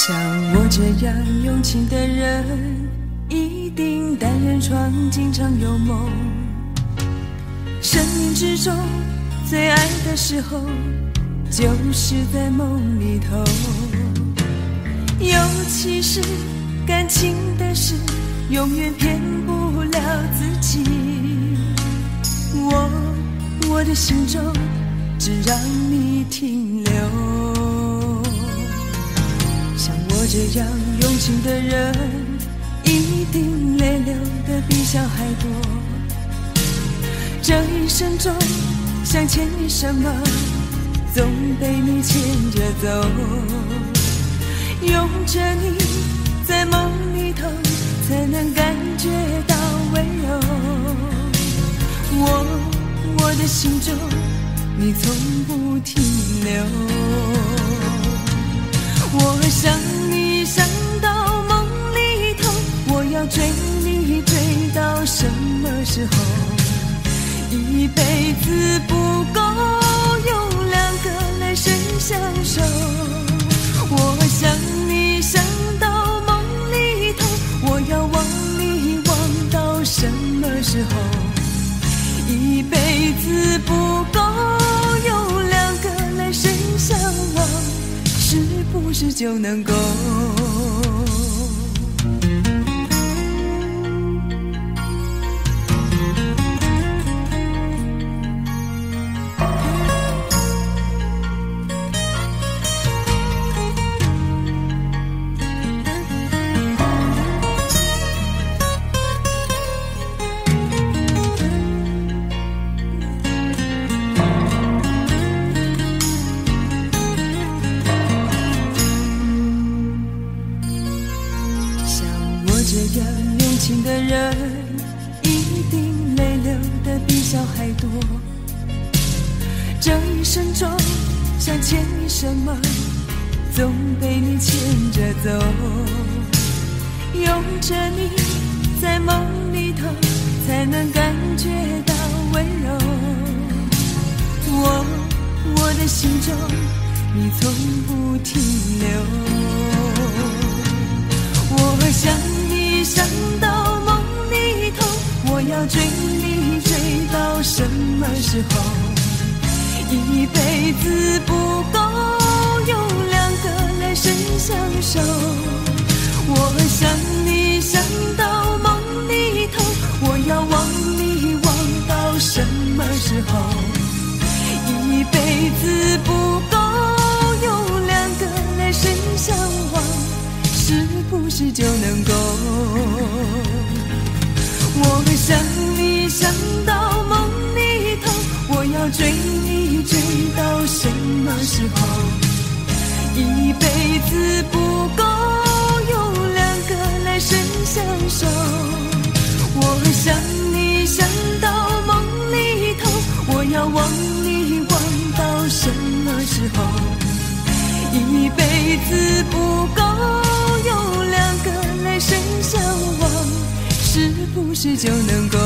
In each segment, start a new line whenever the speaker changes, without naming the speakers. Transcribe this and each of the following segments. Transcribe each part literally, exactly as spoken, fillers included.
像我这样用情的人，一定单人床经常有梦。生命之中最爱的时候，就是在梦里头。尤其是感情的事，永远骗不了自己。我我的心中只让你停留。像我这样用情的人，一定泪流的比小孩多。这一生中想牵你什么，总被你牵着走。拥着你在梦里头，才能感觉到温柔。我我的心中你从不停留。我想你想到梦里头，我要追你追到什么时候？一辈子不够用两个来生相守。我想你想到梦里头，我要忘你忘到什么时候？一辈子不够用两个来生相望，是不是就能够？这样用情的人，一定泪流的比小孩多。这一生中想牵你什么，总被你牵着走。拥着你在梦里头，才能感觉到温柔。我我的心中你从不停留。我想你想到梦里头，我要追你追到什么时候？一辈子不够用两个来生相守。我想你想到梦里头，我要忘你忘到什么时候？一辈子不够用两个来生相望，是不是就能够？我想你想到梦里头，我要追你追到什么时候？一辈子不够用两个来生相守。我想你想到梦里头，我要忘你忘到什么时候？一辈子不够用两个来生相望，是不是就能够？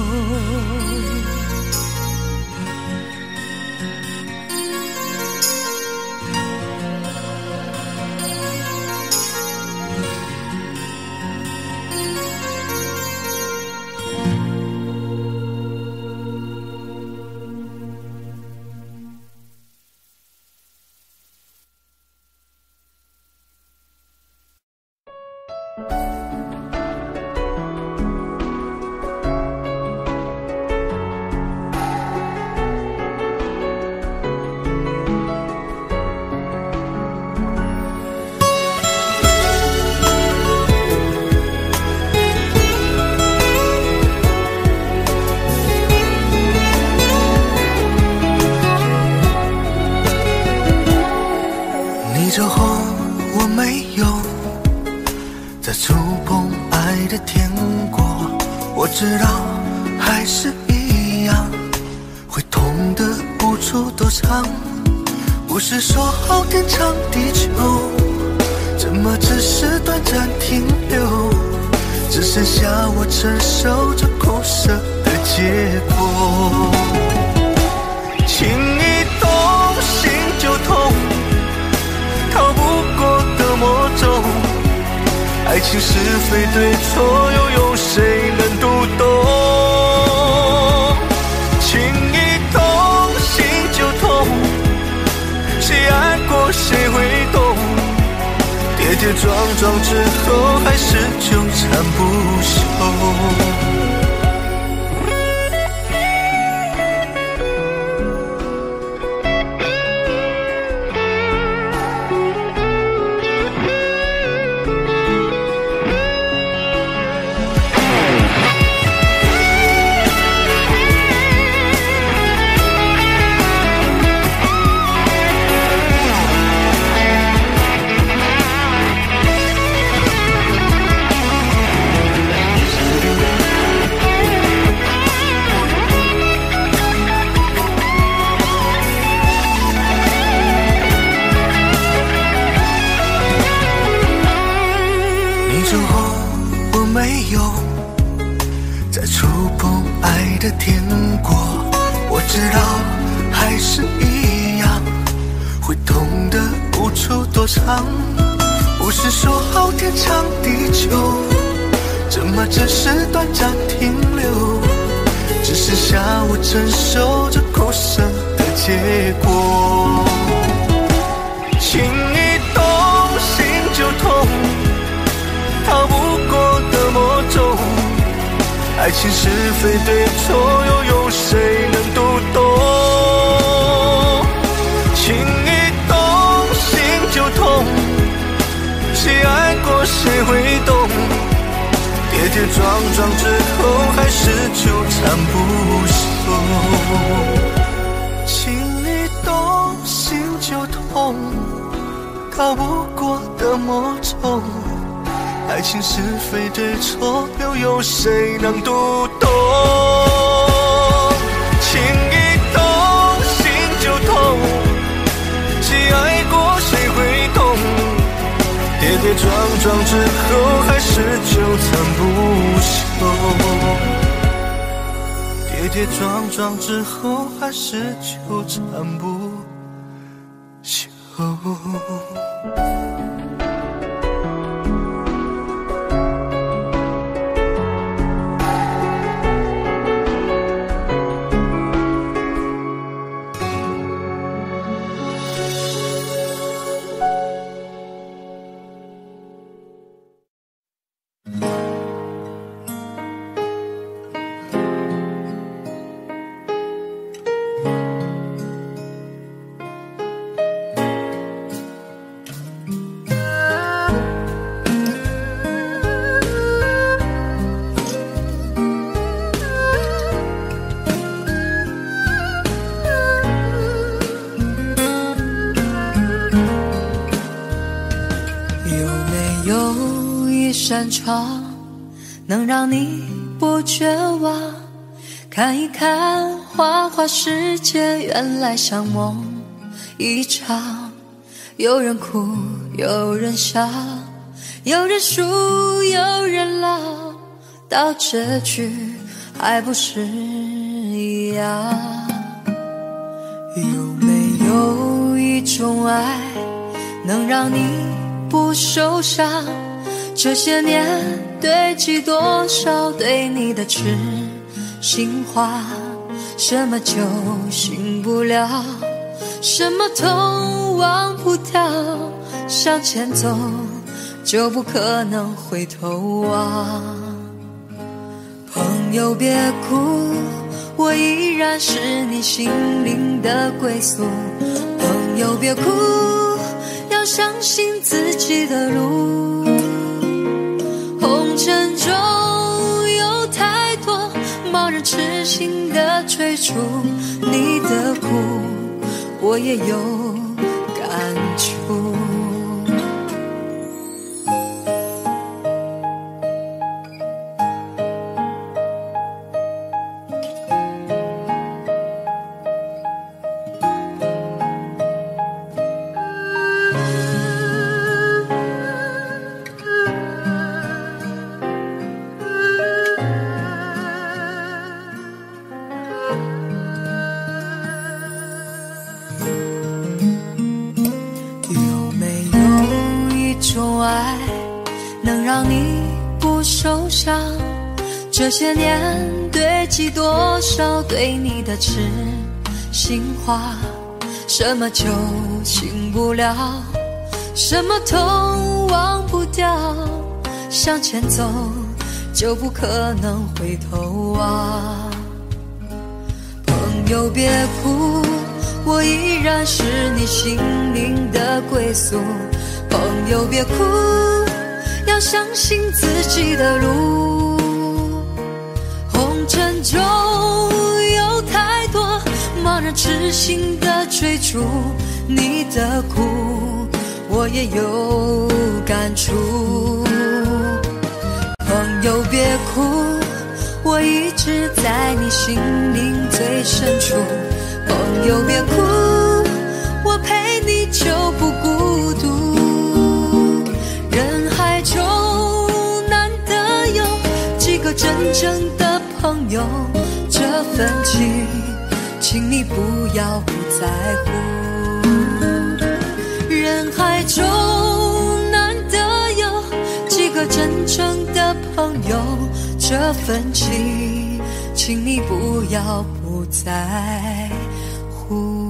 之后我没有再触碰爱的天国，我知道还是一样会痛得无处躲藏。不是说好天长地久，怎么只是短暂停留？只剩下我承受着苦涩的结果。轻易动心就痛，逃不过的魔咒， 情是非对错，又有谁能读懂？情一动，心就痛，谁爱过谁会懂？跌跌撞撞之后，还是纠缠不休。的天国，我知道还是一样，会痛的无处躲藏。不是说好天长地久，怎么只是短暂停留？只剩下我承受着苦涩的结果。情一动，心就痛，逃不过的魔咒。爱情是非对错，又有谁能读懂？情一动，心就痛，谁爱过谁会懂？跌跌撞撞之后，还是纠缠不休。情一动，心就痛，逃不过的魔咒。爱情是非对错，又有谁能读懂？情一动，心就痛，谁爱过谁会懂？跌跌撞撞之后，还是纠缠不休。跌跌撞撞之后，还是纠缠不休。
扇窗能让你不绝望，看一看花花世界，原来像梦一场。有人哭，有人笑，有人输，有人老，到结局还不是一样。有没有一种爱能让你不受伤？这些年堆积多少对你的痴心话，什么酒醒不了，什么痛忘不掉，向前走就不可能回头望。朋友别哭，我依然是你心灵的归宿。朋友别哭，要相信自己的路。红尘中有太多贸然痴心的追逐，你的苦我也有感触。 能让你不受伤。这些年堆积多少对你的痴心话，什么就醒不了，什么痛忘不掉，向前走就不可能回头啊。朋友别哭，我依然是你心灵的归宿。朋友别哭，要相信自己的路。红尘中有太多茫然痴心的追逐，你的苦我也有感触。朋友别哭，我一直在你心灵最深处。朋友别哭，我陪你就不孤独。人海中难得有几个真正的朋友，这份情请你不要不在乎。人海中难得有几个真正的朋友，这份情请你不要不在乎。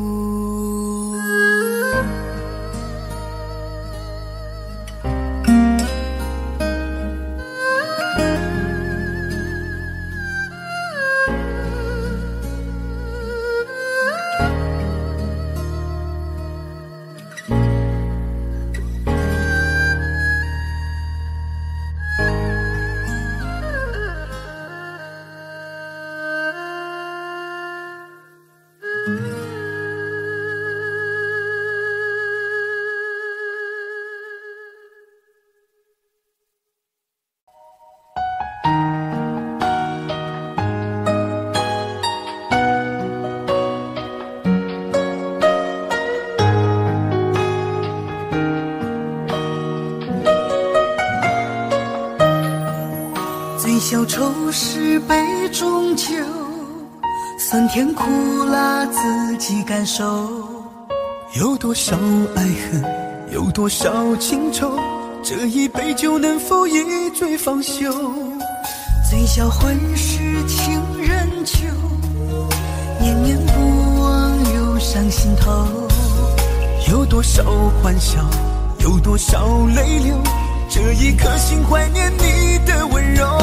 小愁是杯中酒，酸甜苦辣自己感受。有多少爱恨，有多少情愁，这一杯酒能否一醉方休？醉销魂是情人酒，念念不忘又上心头。有多少欢笑，有多少泪流，这一颗心怀念你的温柔。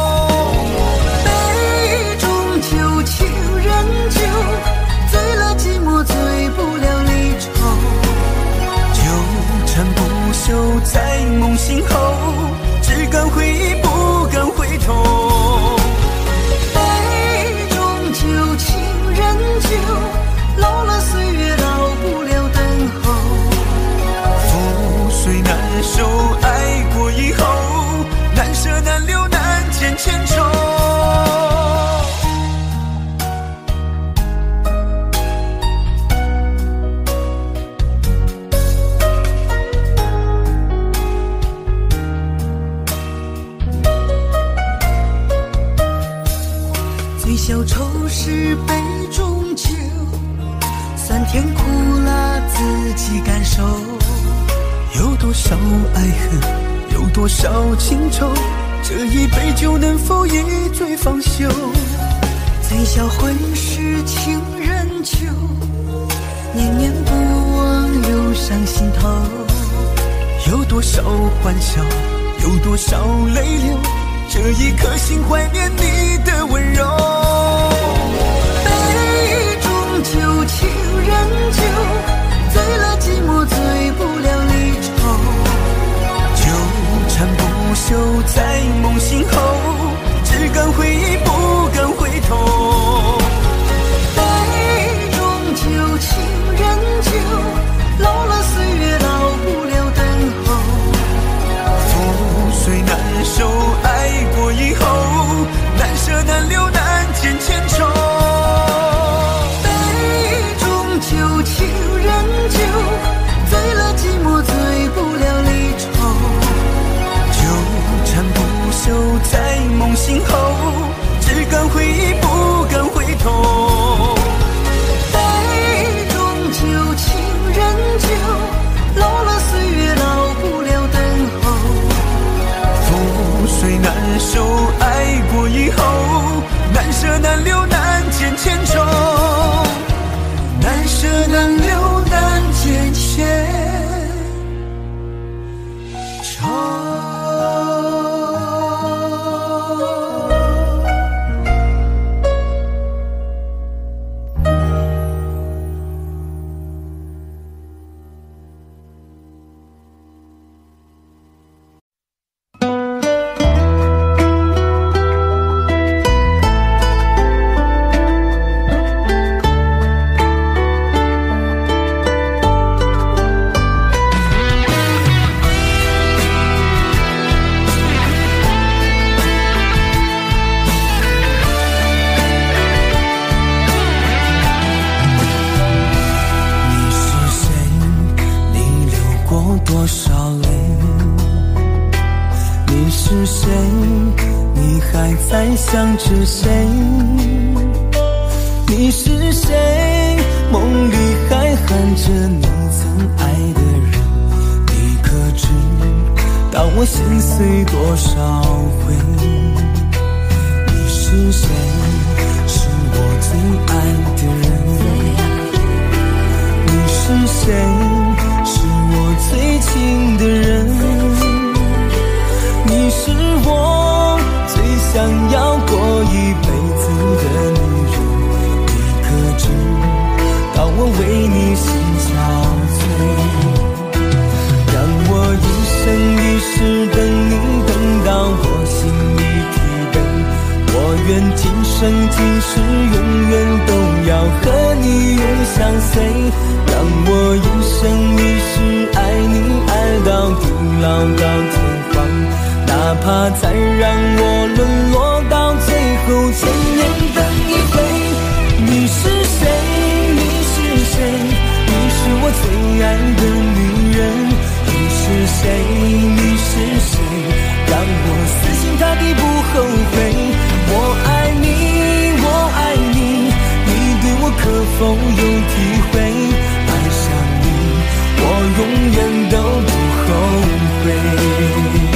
杯中酒，情人酒，醉了寂寞，醉不了离愁。纠缠不休在梦醒后，只敢回忆不敢回头。杯中酒，情人酒，老了岁月老不了等候。覆水难收，爱过以后，难舍难留难见千愁。醉消愁是杯中酒，酸甜苦辣自己感受。有多少爱恨，有多少情愁，这一杯酒能否一醉方休？醉销魂是情人酒，念念不忘又上心头。有多少欢笑，有多少泪流，这一颗心怀念你的温柔。杯中酒，情人酒，醉了寂寞，醉不了离愁。纠缠不休在梦醒后，只敢回忆不敢回头。杯中酒，情人酒，老了岁月老不了等候。覆水难收，爱过以后，难舍难留难见千愁。杯中酒，情人酒，醉了寂寞，醉不了离愁。纠缠不休在梦醒后，只留难见千重，难舍难留难见千重。
想着谁？你是谁？梦里还喊着你曾爱的人，你可知道我心碎多少回？你是谁？是我最爱的人。你是谁？是我最亲的人。你是我最想要过一辈子的女人，你可知道我为你心憔悴？让我一生一世等你，等到我心里疲惫。我愿今生今世永远都要和你永相随。让我一生一世爱你，爱到地老到天荒。哪怕再让我沦落到最后，千年等一回。你是谁？你是谁？你是我最爱的女人。你是谁？你是谁？让我死心塌地不后悔。我爱你，我爱你，你对我可否有体会？爱上你，我永远都不后悔。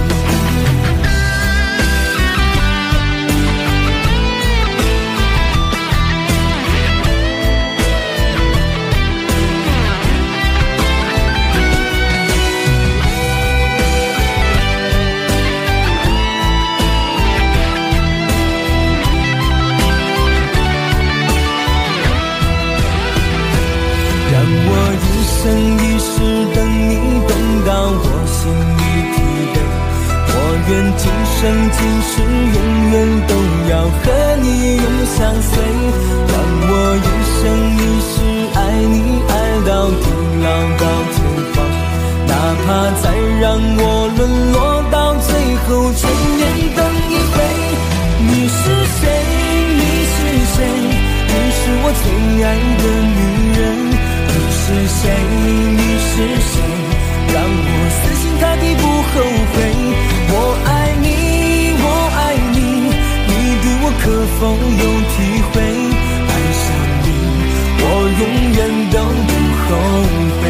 一生一世等你，等到我心里疲惫。我愿今生今世永远都要和你永相随。让我一生一世爱你，爱到地老到天荒。哪怕再让我沦落到最后，千年等一回。你是谁？你是谁？你是我最爱的女人。你是谁？你是谁？让我死心塌地不后悔。我爱你，我爱你，你对我可否有体会？爱上你，我永远都不后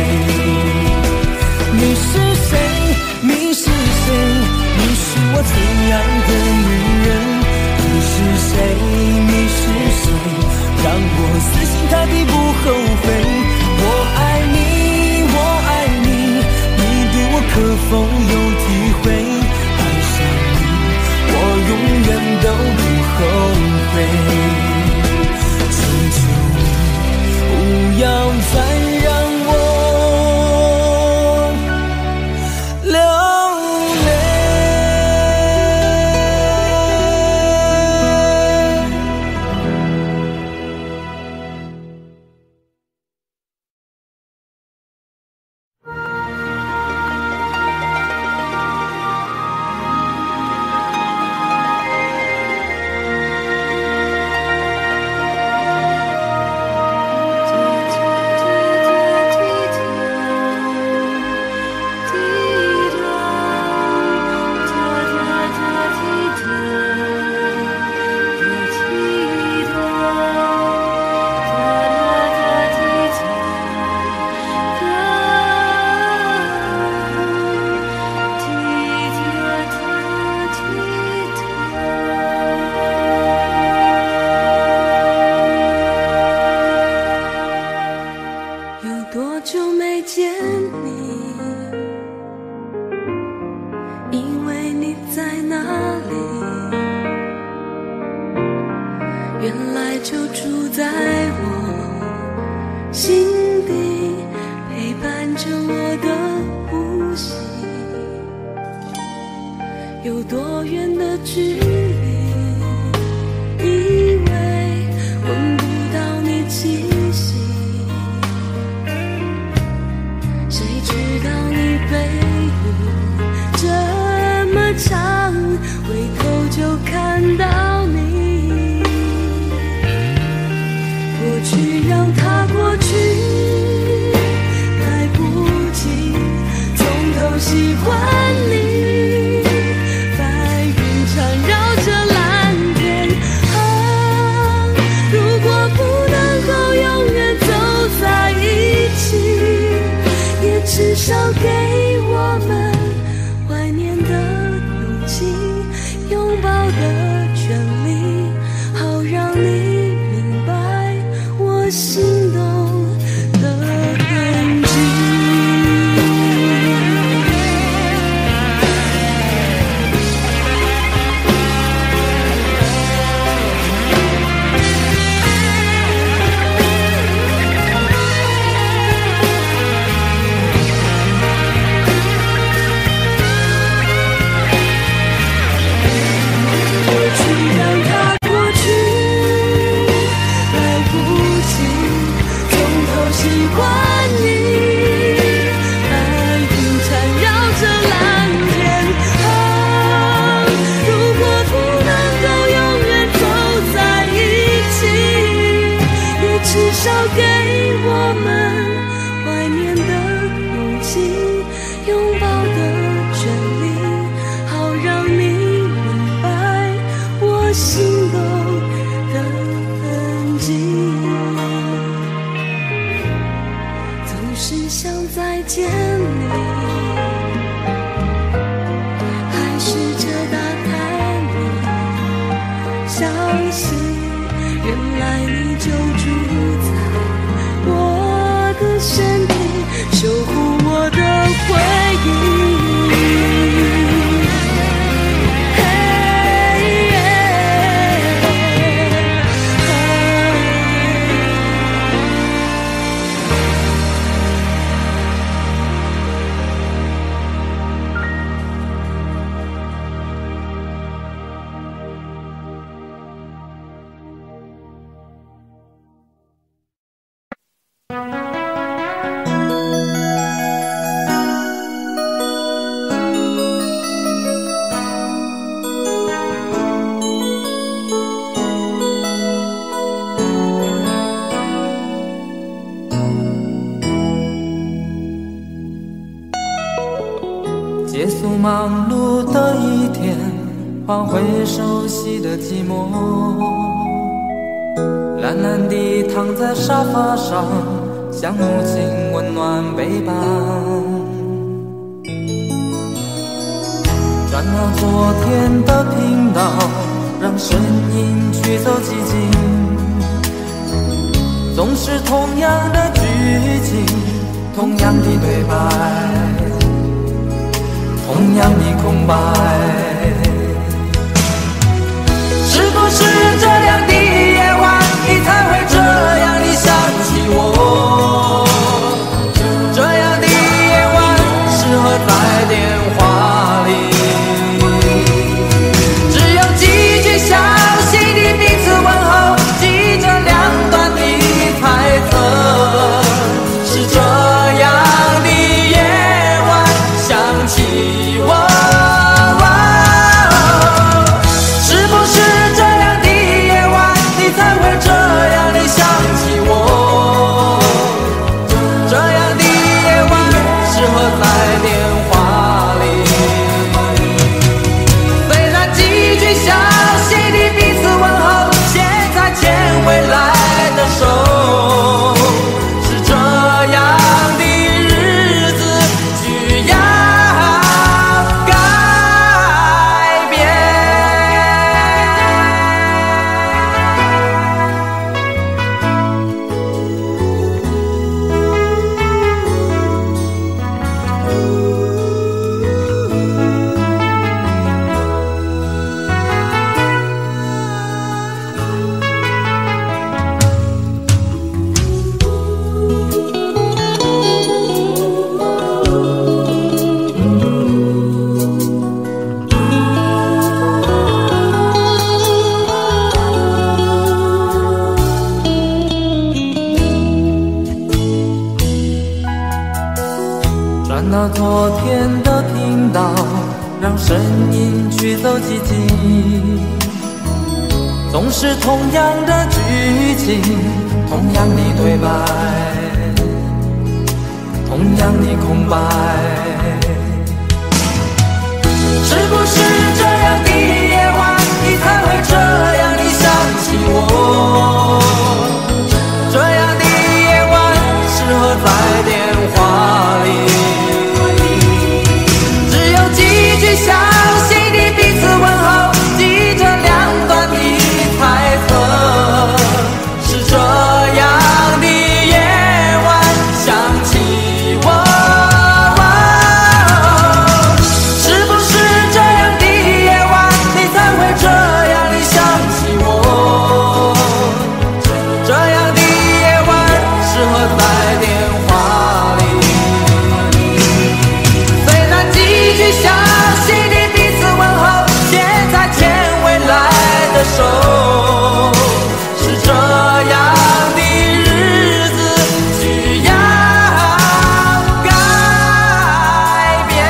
悔。你是谁？你是谁？你是我最爱的女人。你是谁？你是谁？让我死心塌地不后悔。我爱你，我爱你，你对我可否有体会？爱上你，我永远都不后悔。求求你，不要再让我流泪。
因为你在哪里，原来就住在我心底，陪伴着我的呼吸。有多远的距离，以为闻不到你气息，谁知道你背影这么长，回头就看到你。过去让它过去，来不及从头喜欢你。白云缠绕着蓝天，啊，如果不能够永远走在一起，也至少给我们怀念的勇气，拥抱的权利，好让你明白我心动的痕迹。
结束忙碌的一天，换回熟悉的寂寞，懒懒地躺在沙发上，像母亲温暖背膀。转到昨天的频道，让声音驱走寂静，总是同样的剧情，同样的对白，同样的空白。是不是这样的夜晚，你才会这样地想起我？这样的夜晚适合在电话里，只有几句详细的彼此问候，记着两端的猜测。是这样的夜晚想起我， 声音去走几经，总是同样的剧情，同样的对白，同样的空白。是不是这样的夜晚，你才会这样的想起我？这样的夜晚适合在电话里，只有几句相信的彼此问候，记着两端的猜测。是这样的夜晚想起我，是不是这样的夜晚你才会这样的想起我？这样的夜晚适合在电话里，虽然几句相信的彼此问候，现在牵未来的手，是这样的日子需要改变。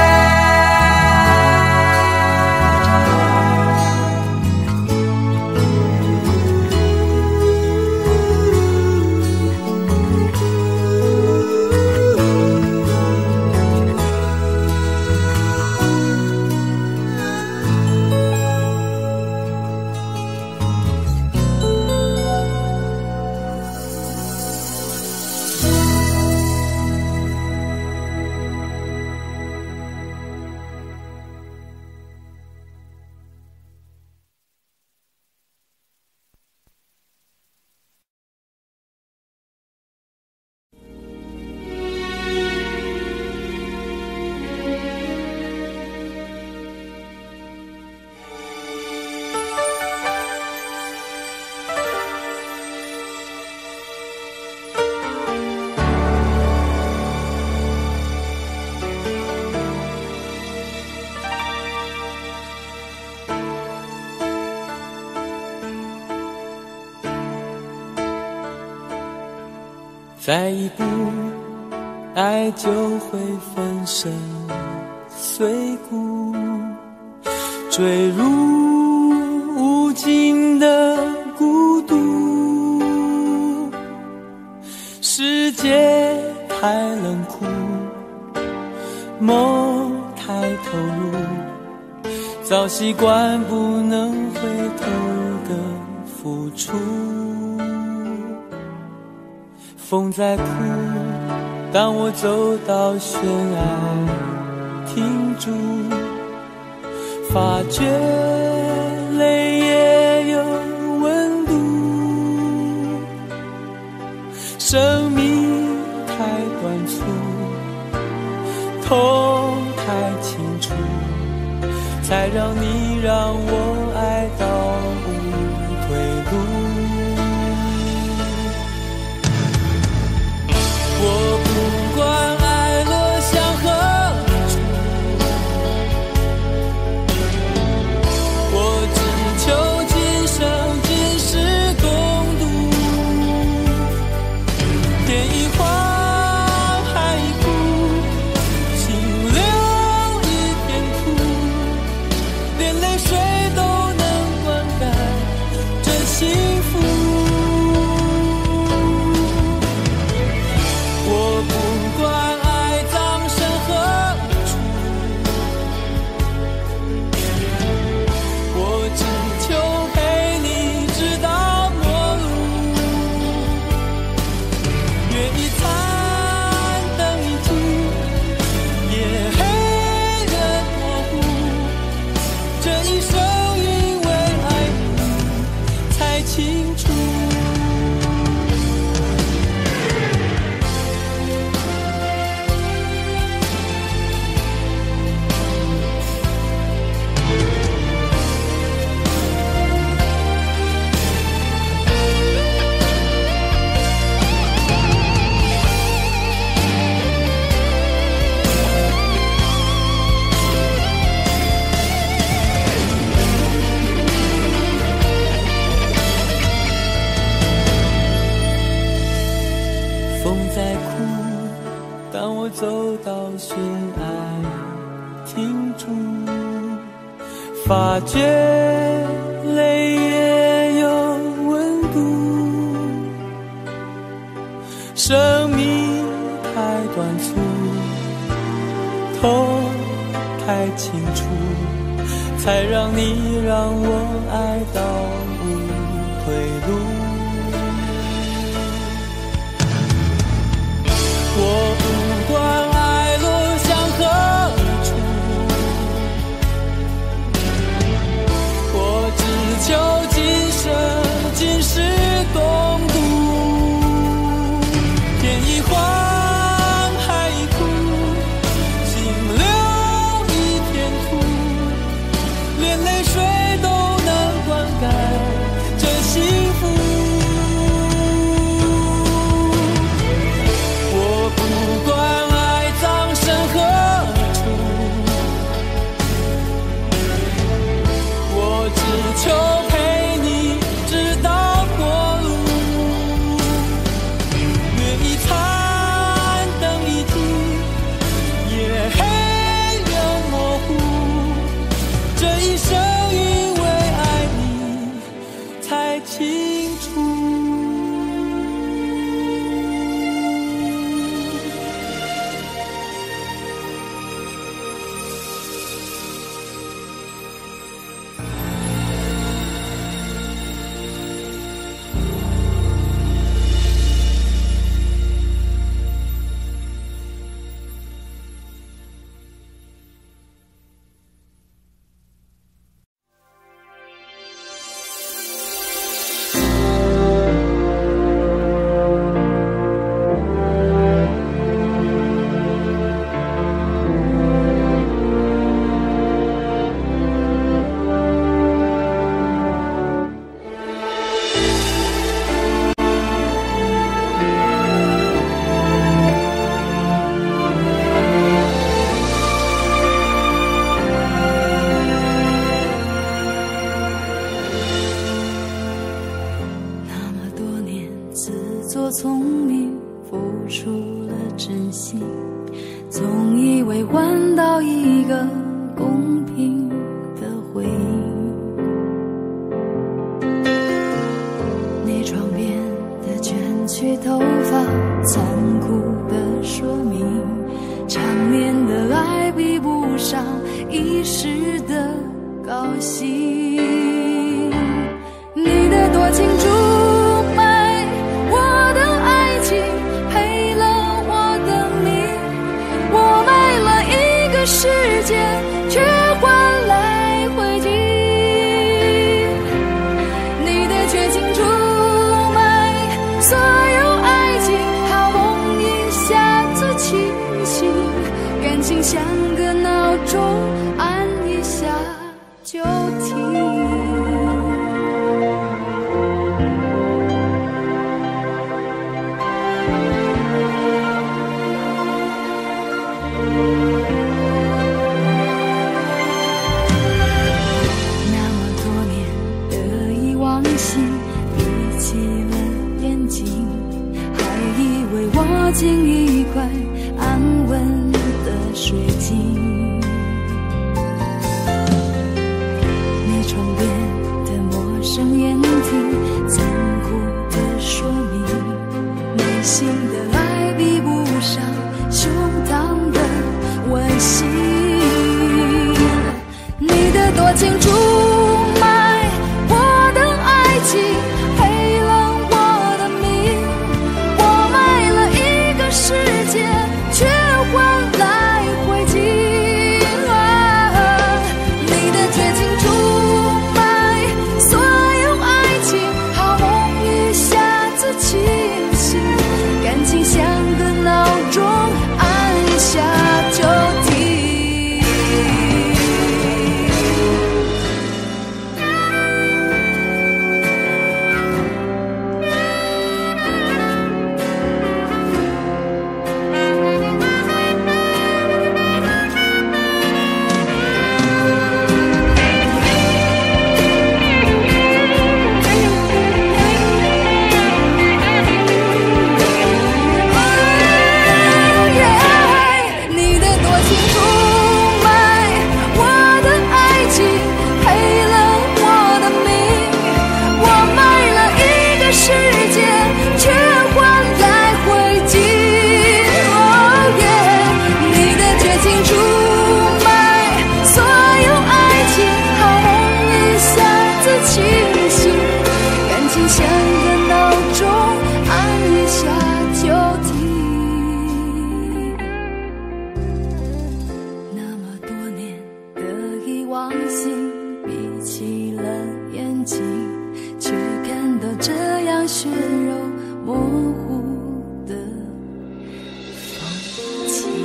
再一步，爱就会粉身碎骨，坠入无尽的孤独。世界太冷酷，梦太投入，早习惯不能回头的付出。风在哭，当我走到悬崖停住，发觉泪也有温度。生命太短促，痛太清楚，才让你让我爱到无退路。我不管爱落向何处，我只求今生今世共度。天一荒，海一枯，清流一片土，连泪水都能灌发觉泪也有温度。生命太短促，偷太清楚，才让你让我爱到无退路。我不管爱落向何处，我只求今生今世共度。天一荒，海一枯，心留一片土，连泪水都能灌溉这幸福。我不管爱葬身何处，我只求陪你直到过路。月一残，灯一停，夜黑又模糊，这一生因为爱你才清楚。
聪明付出了真心，总以为换到一个公平的回应。你床边的卷曲头发残酷的说明，场面的爱比不上一时的高兴。你的多情注世界却换来灰烬，你的绝情出卖所有爱情，好梦一下子清醒，感情像个闹钟，按一下就停。进一块安稳的水晶，你床边的陌生眼睛残酷的说明，内心的爱比不上胸膛的温馨。你的多情出卖我的爱情，赔了我的命，我卖了一个世界，却换来灰烬。啊，你的绝情出卖所有爱情，好梦一下子清醒，感情像个闹钟，按一下就停。 起了眼睛，却看到这样血肉模糊的风景。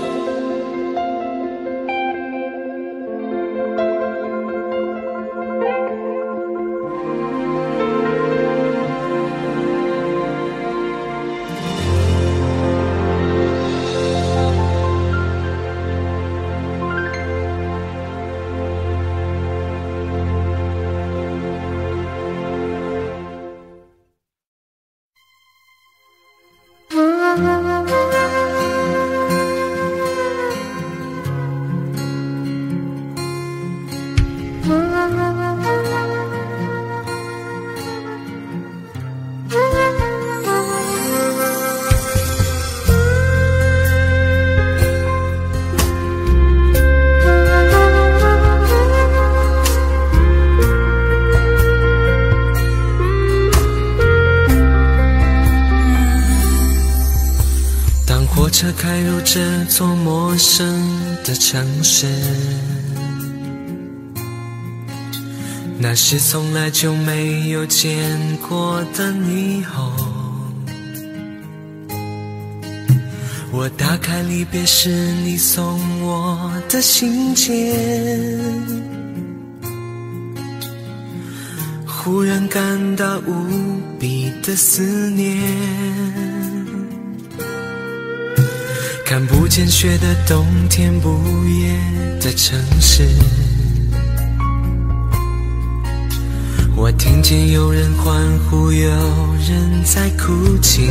火车开入这座陌生的城市，那是从来就没有见过的霓虹。我打开离别时你送我的信件，忽然感到无比的思念。看不见雪的冬天，不夜的城市，我听见有人欢呼，有人在哭泣。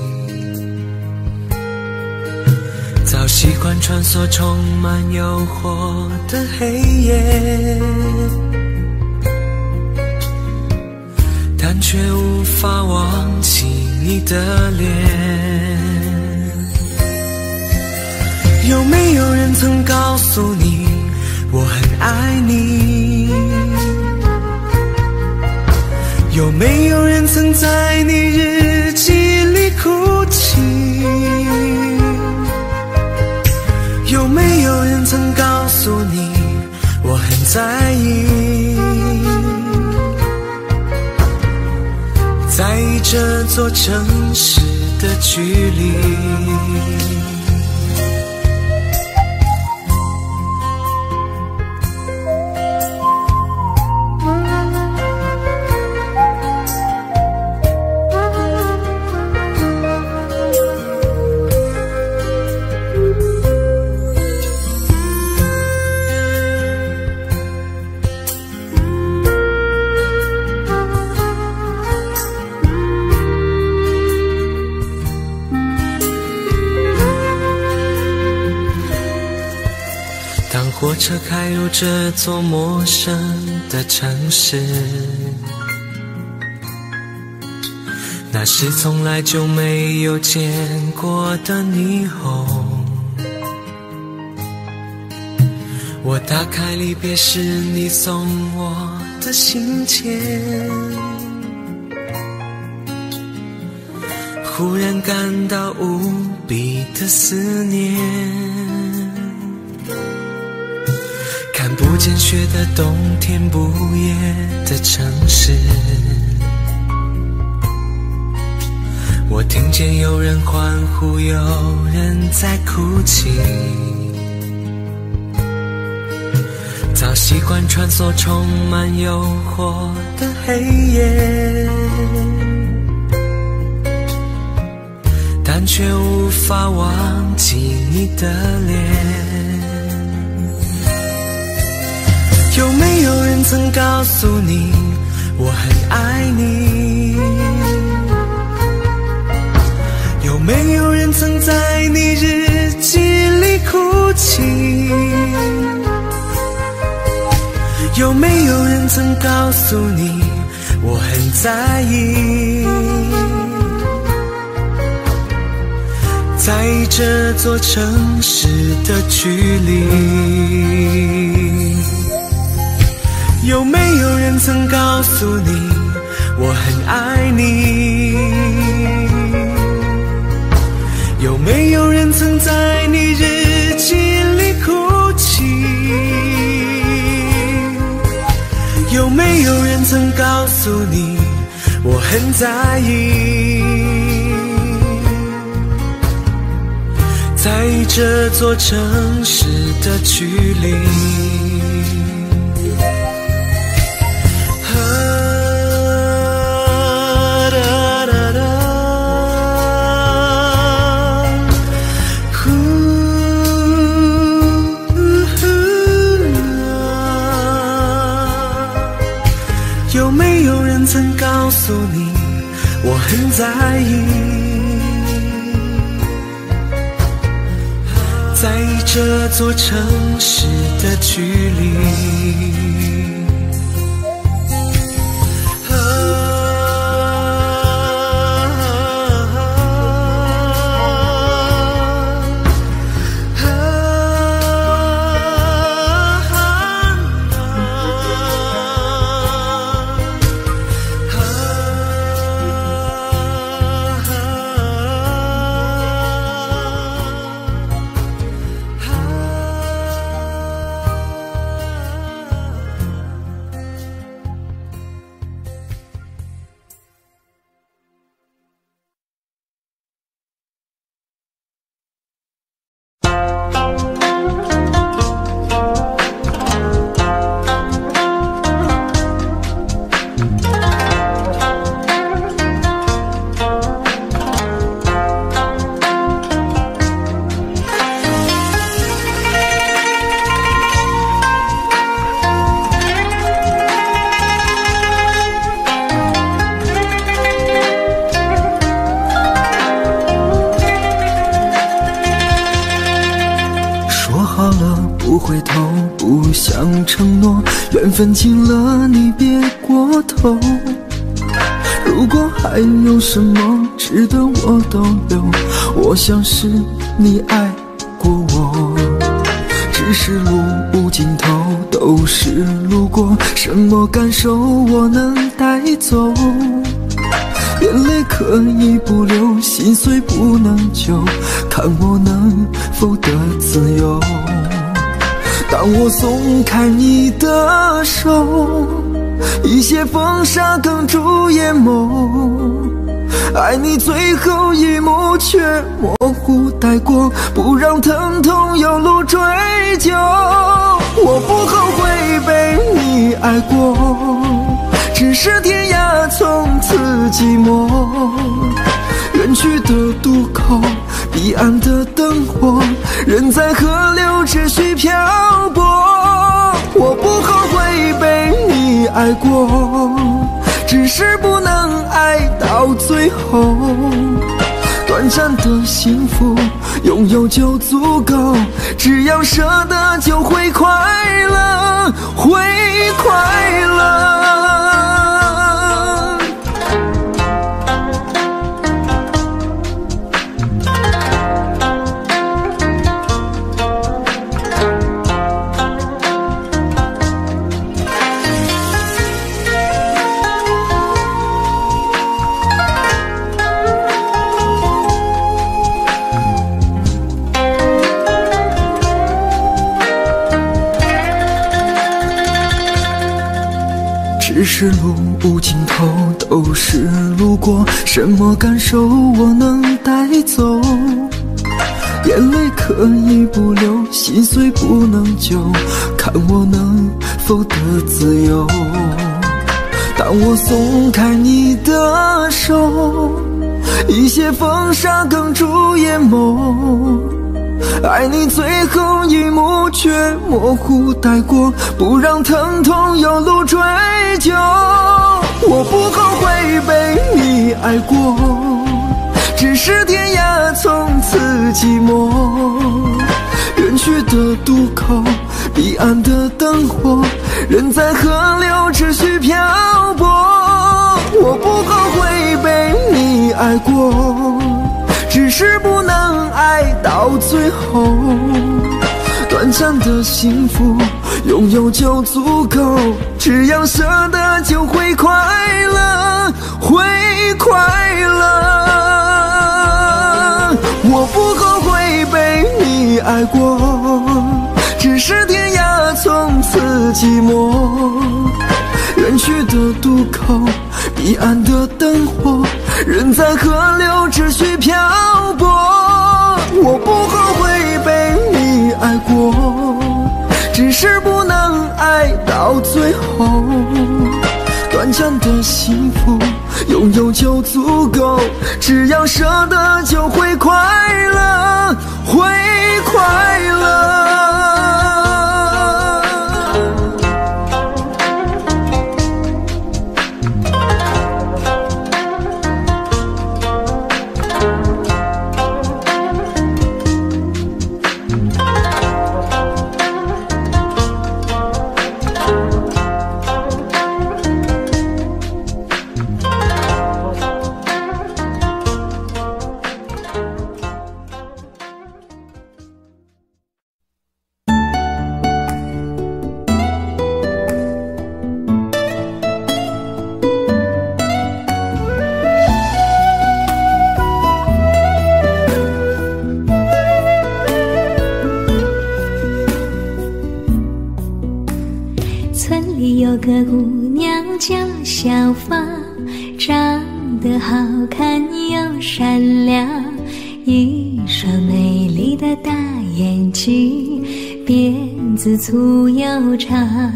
早习惯穿梭充满诱惑的黑夜，但却无法忘记你的脸。有没有人曾告诉你我很爱你？有没有人曾在你日记里哭泣？有没有人曾告诉你我很在意？在意这座城市的距离。火车开入这座陌生的城市，那是从来就没有见过的霓虹。我打开离别时你送我的信件，忽然感到无比的思念。看不见雪的冬天，不夜的城市，我听见有人欢呼，有人在哭泣。早习惯穿梭充满诱惑的黑夜，但却无法忘记你的脸。有没有人曾告诉你我很爱你？有没有人曾在你日记里哭泣？有没有人曾告诉你我很在意？在意这座城市的距离。有没有人曾告诉你我很爱你？有没有人曾在你日记里哭泣？ 有没有人曾告诉你我很在意？在这座城市的距离，有没有人曾告诉你我很在意？在这座城市的距离。
回头，不想承诺，缘分尽了，你别过头。如果还有什么值得我逗留，我想是你爱过我。只是路无尽头，都是路过，什么感受我能带走？眼泪可以不流，心碎不能救，看我能否得自由。当我松开你的手，一些风沙哽住眼眸，爱你最后一幕却模糊带过，不让疼痛有路追究。我不后悔被你爱过，只是天涯从此寂寞。远去的渡口，彼岸的灯火，人在河流持续漂泊。我不后悔被你爱过，只是不能爱到最后。短暂的幸福拥有就足够，只要舍得就会快乐，会快乐。只是路无尽头，都是路过，什么感受我能带走？眼泪可以不流，心碎不能救，看我能否得自由。当我松开你的手，一些风沙哽住眼眸，爱你最后一幕却模糊带过，不让疼痛有路追究。我不后悔被你爱过，只是天涯从此寂寞。远去的渡口，彼岸的灯火，人在河流持续漂泊。我不后悔被你爱过，只是不能爱到最后。短暂的幸福拥有就足够，只要舍得就会快乐，会快乐。我不后悔被你爱过，只是天涯从此寂寞。
去的渡口，彼岸的灯火，人在河流只需漂泊。我不后悔被你爱过，只是不能爱到最后。短暂的幸福，拥有就足够，只要舍得就会快乐，会快乐。
有个姑娘叫小芳，长得好看又善良，一双美丽的大眼睛，辫子粗又长。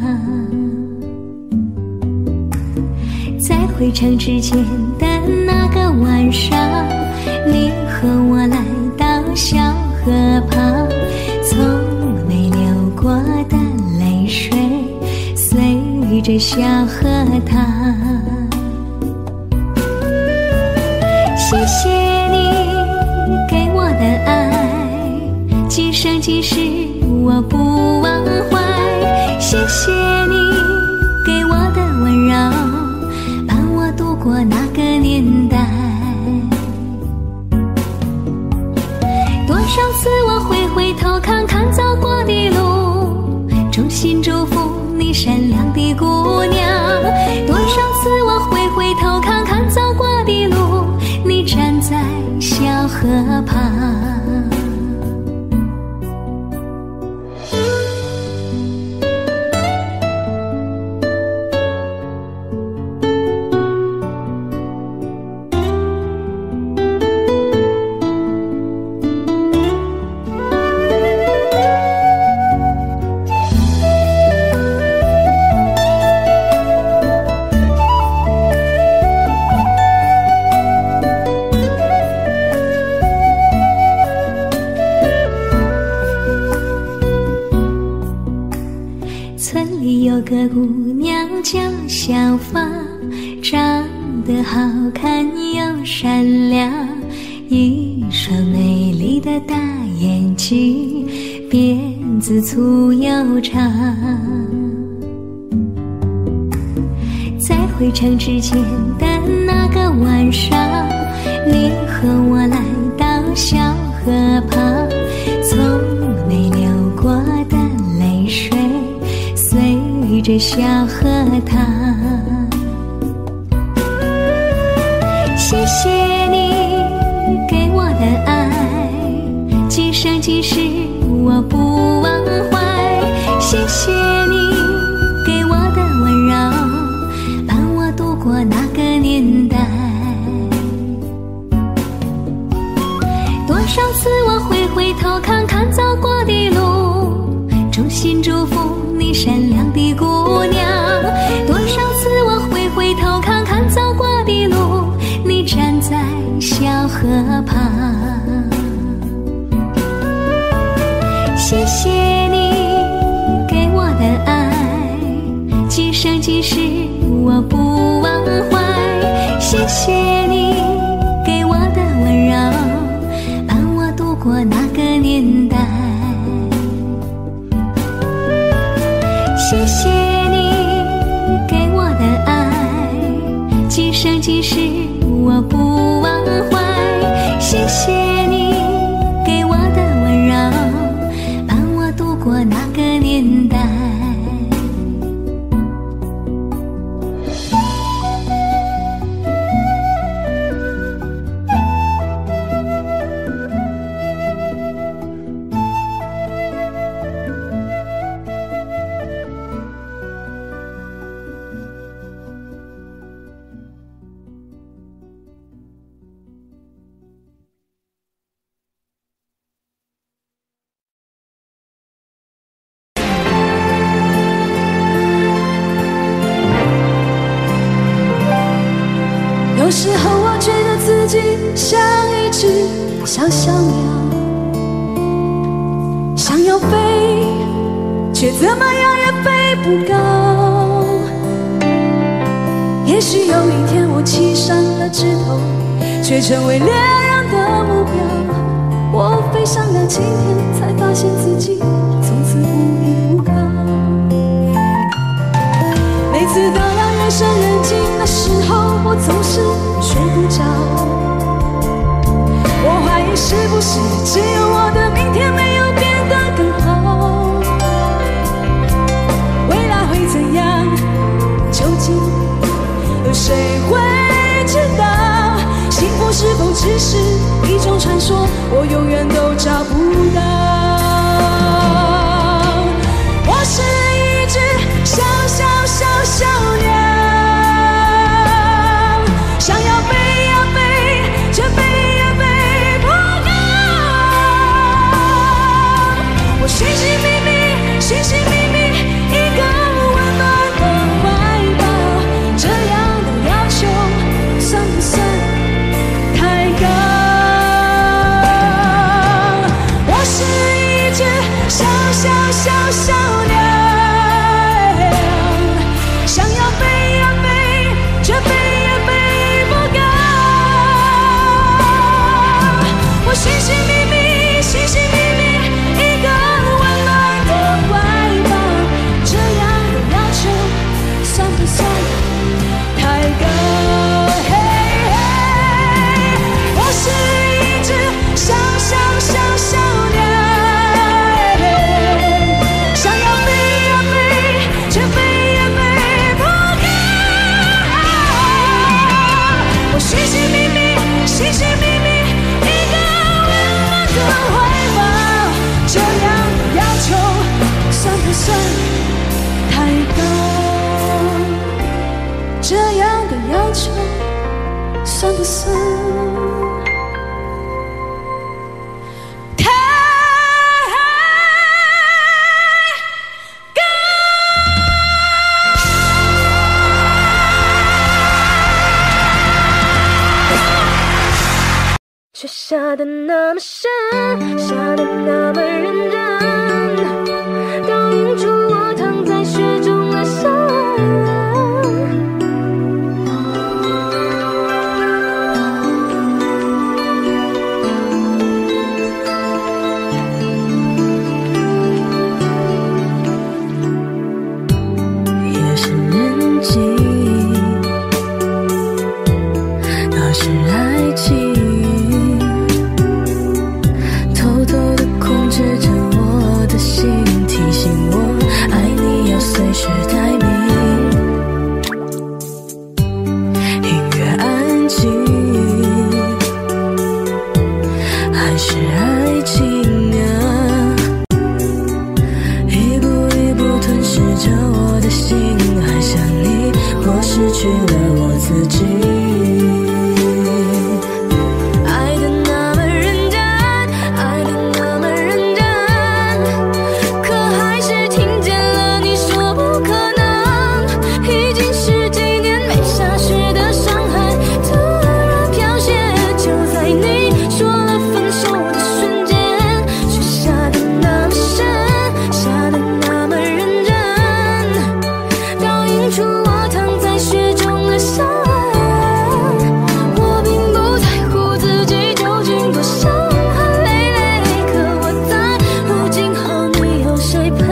在回城之前的那个晚上，你和我来到小河旁，从没流过的泪水随着小河淌。谢谢你给我的爱，今生今世我不忘怀。谢谢你给我的温柔，伴我度过那个年代。多少次我会回头看看走过的路，衷心祝福你善良的姑娘。多少次我会回头看看走过的路，你站在小河旁。村里有个姑娘叫小芳，长得好看又善良，一双美丽的大眼睛，辫子粗又长。在回城之前的那个晚上，你和我来到小河旁，从没流过的泪水随着小河淌。谢谢你给我的爱，今生今世我不忘怀。谢谢你给我的温柔，伴我度过那个年代。多少次我会回头看看走过的路，衷心祝福你善良的姑娘。多少次我会回头看看走过的路，你站在小河旁。谢谢你给我的爱，今生今世我不忘怀。谢谢你给我的温柔，伴我度过那个年代。谢谢你给我的爱，今生今世我不忘怀。谢谢你给我的温柔，伴我度过那个年代。
己像一只小小鸟，想要飞，却怎么样也飞不高。也许有一天我栖上了枝头，却成为猎人的目标。我飞上了青天，才发现自己从此无依无靠。每次当让夜深人静的时候，我总是睡不着。我怀疑是不是只有我的明天没有变得更好？未来会怎样？究竟有谁会知道？幸福是否只是一种传说？我永远都找不到。我是一只小小小小鸟，想要飞呀飞，却飞呀飞不高。我寻寻觅觅，寻寻觅觅一个温暖的怀抱，这样的要求算不算太高？我是一只小小小小鸟，想要飞呀飞，却飞呀飞不高。我寻寻觅觅，寻寻觅觅一个温暖的怀抱，这样的要求算不算太高？嘿嘿，我是一只小小小小鸟，想要飞呀飞，却飞呀飞不高。我寻寻觅觅，寻寻觅觅一个温暖的怀抱，这样的要求算不算太高？这样的要求算不算太高？雪下得那么深，下得那么认真，倒映出我躺在雪中的笑。夜深人静，那是爱情，偷偷地控制着我的心，提醒我爱你要随时待命。音乐安静，还是爱情啊，一步一步吞噬着我的心，爱上你，我失去了我自己。爱的那么认真，爱的那么认真，可还是听见了你说不可能。已经十几年没下雪的上海，突然飘雪，就在你说了分手的瞬间。雪下得那么深，下得那么认真，倒映出我躺在雪中的笑。我并不在乎自己究竟多伤痕累累，可我在乎今后你有谁陪。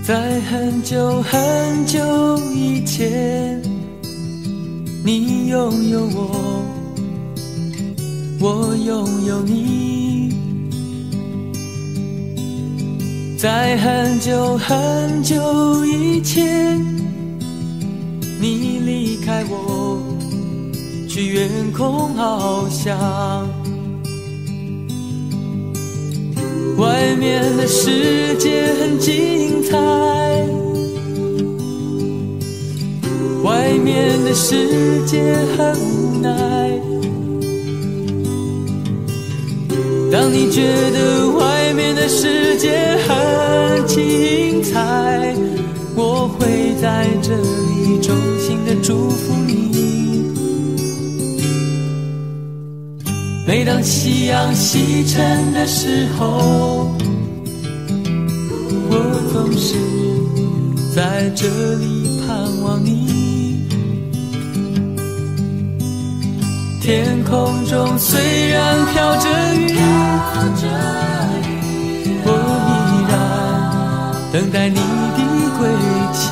在很久很久以前，你拥有我，我拥有你。在很久很久以前，你离开我，去远空翱翔。外面的世界很精彩，外面的世界很无奈。当你觉得外面的世界很精彩，我会在这里衷心的祝福你。每当夕阳西沉的时候，我总是在这里盼望你。天空中虽然飘着雨，我依然等待你的归期。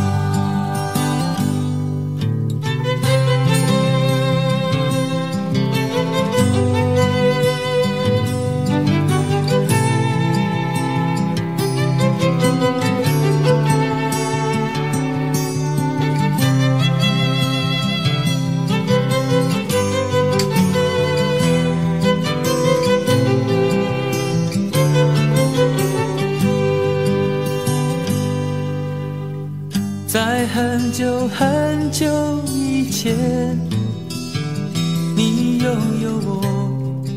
在很久很久以前，你拥有我，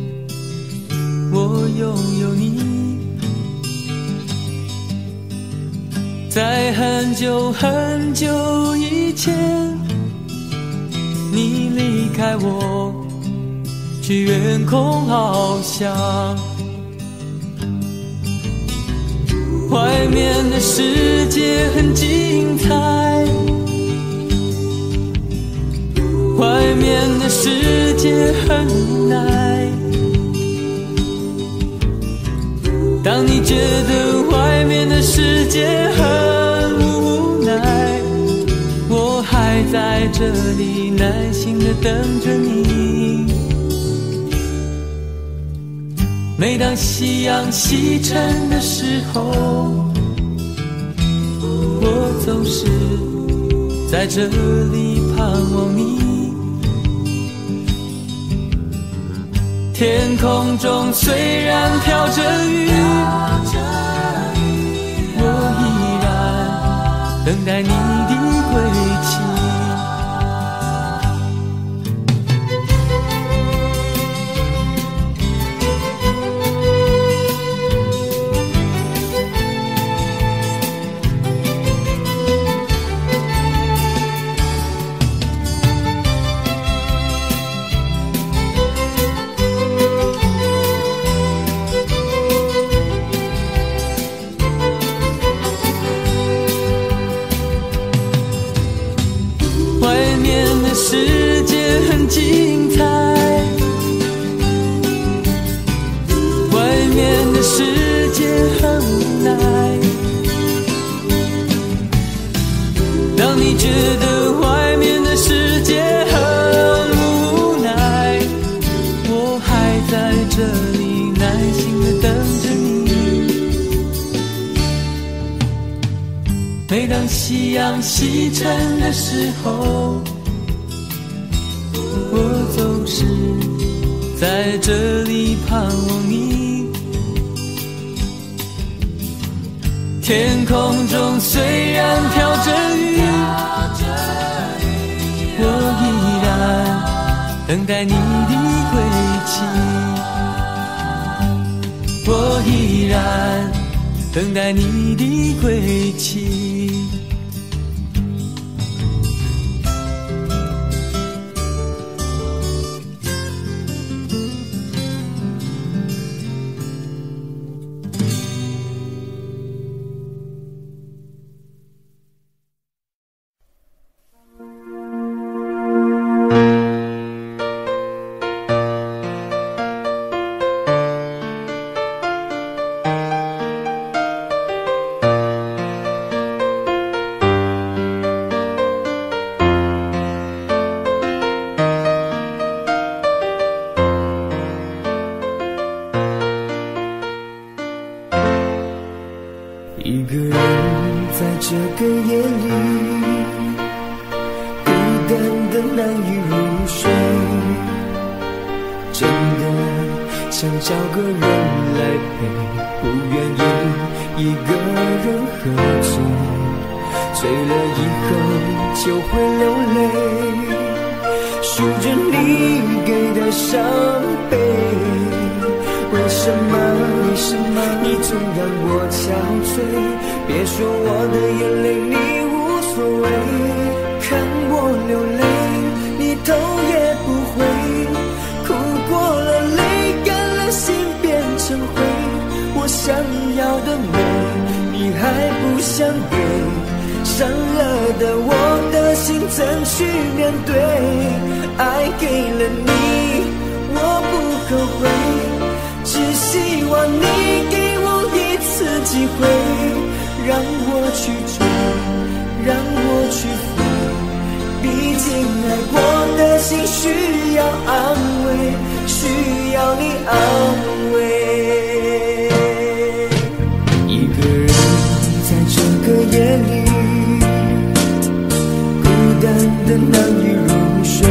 我拥有你。在很久很久以前，你离开我，去远空翱翔。外面的世界很精彩，外面的世界很无奈。当你觉得外面的世界很无奈，我还在这里耐心地等着你。每当夕阳西沉的时候，我总是在这里盼望你。天空中虽然飘着雨，我依然等待你的归期。世界很精彩，外面的世界很无奈。当你觉得外面的世界很无奈，我还在这里耐心地等着你。每当夕阳西沉的时候，我总是在这里盼望你。天空中虽然飘着雨，我依然等待你的归期。我依然等待你的归期。 个夜里，孤单的难以入睡，真的想找个人来陪，不愿意一个人喝醉，醉了以后就会流泪，数着你给的伤悲。为什么为什么你总让我憔悴？别说我的眼泪你无所谓，看我流泪你头也不回，哭过了泪干了心变成灰，我想要的美你还不想给，伤了的我的心怎去面对？爱给了你我不后悔，只希望你给我一次机会，让我去追，让我去飞，毕竟爱过的心需要安慰，需要你安慰。一个人在这个夜里，孤单的难以入睡，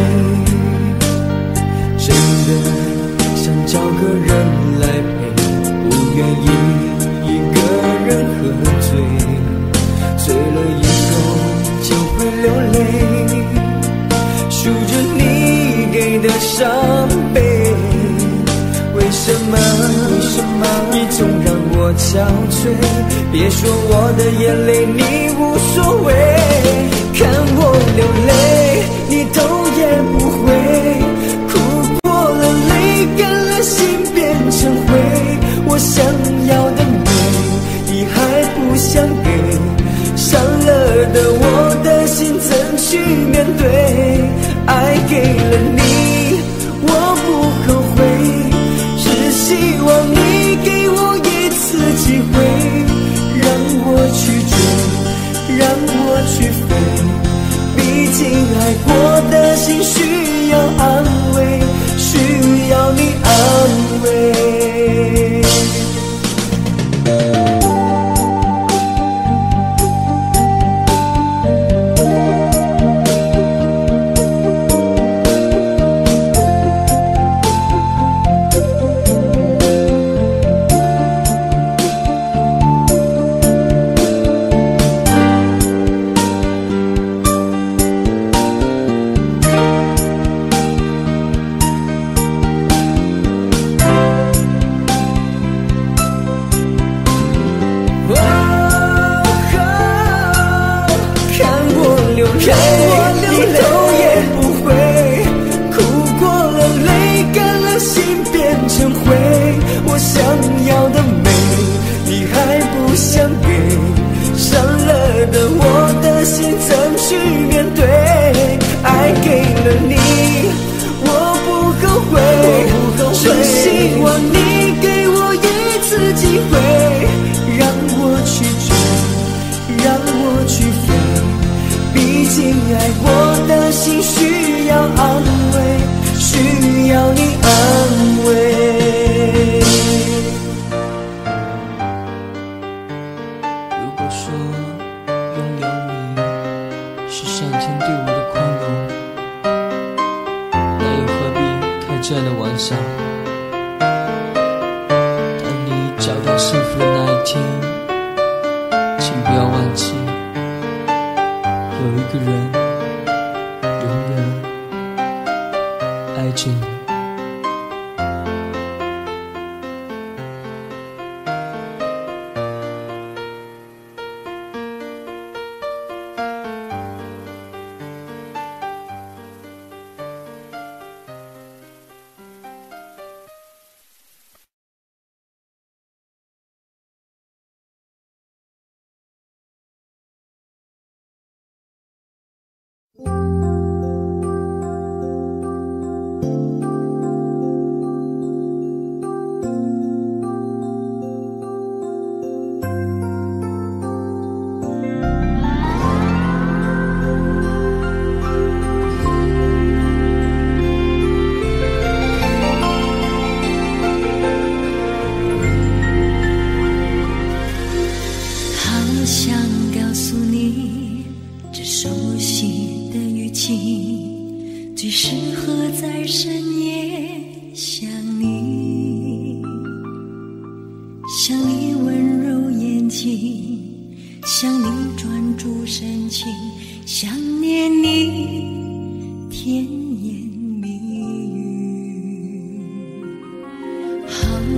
真的想找个人来陪，不愿意一个人喝醉，醉了以后就会流泪，数着你给的伤悲。为什么为什么你总让我憔悴？别说我的眼泪你无所谓，看我流泪你头也不回，哭过了泪干了心变成灰，我想要的美你还不想给，伤了的我的心怎去面对？爱给了你我不后悔，只希望你给我一次机会，让我去追，让我去飞，毕竟爱过的心需要安慰，需要你安慰。看我流泪，你头也不回，哭过了泪干了心变成灰，我想要的美你还不想给，伤了的我的心怎去面对？爱给了你我不后悔，只希望你给我一次机会，让我去追，让我去飞，毕竟爱过的心需要安慰，需要你安慰。如果说拥有你是上天对我的宽容，那又何必开这样的玩笑？当你找到幸福的那一天，请不要忘记有一个人永远爱着你。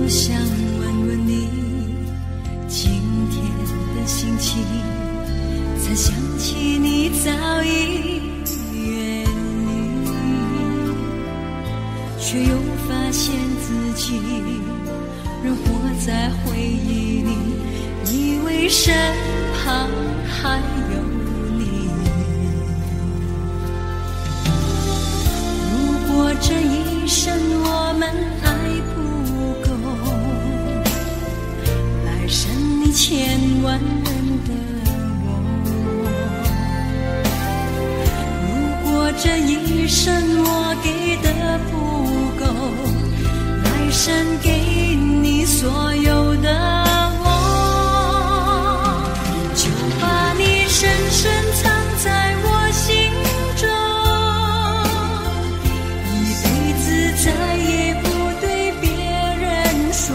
想问问你今天的心情，才想起你早已远离，却又发现自己仍活在回忆里，以为身旁还有你。如果这一生我们爱不够，来生你千万人的我。如果这一生我给的不够，来生给你所有的我，就把你深深藏在我心中，一辈子再也不对别人说，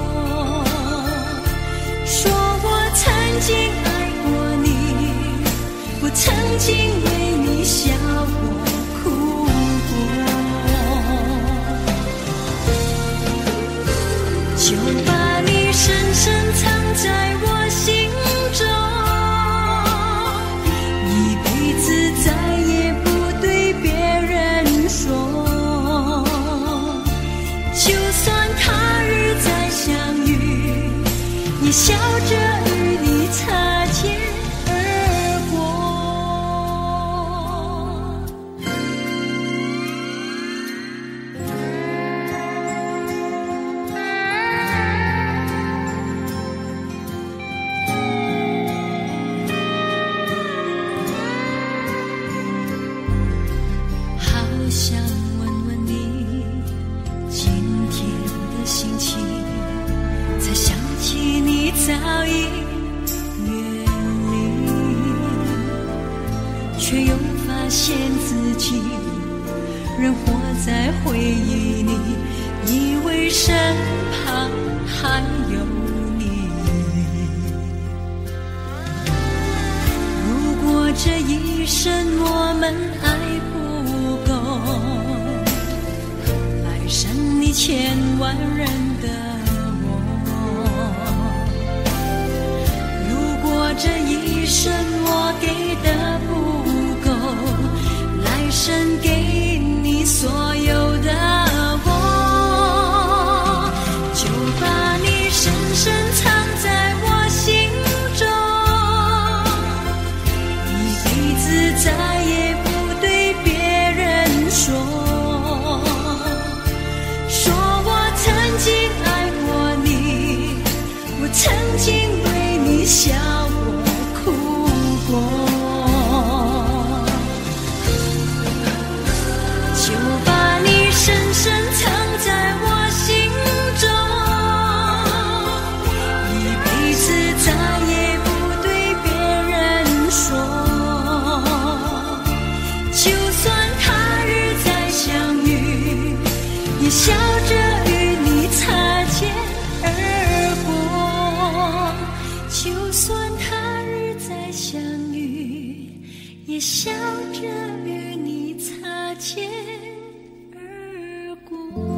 说我曾经爱过你，我曾经为你笑过哭过，就把你深深藏在我心中，一辈子再也不对别人说，就算他日再相遇，也笑着与你擦肩而过。好想问问你今天的心情，才想起你早已远离，却又发现自己仍活在回忆里，以为身旁还有你。如果这一生我们爱不够，来生你千万人的我。如果这一生我给的不够，来生给你所有的我，就把你深深藏在我心中，一辈子再也不对别人说，说我曾经爱过你，我曾经为你笑过哭过，就把你深深藏在我心中，一辈子再也不对别人说，就算他日再相遇，也笑着与你擦肩而过，就算他日再相遇，也笑着与你擦肩而过。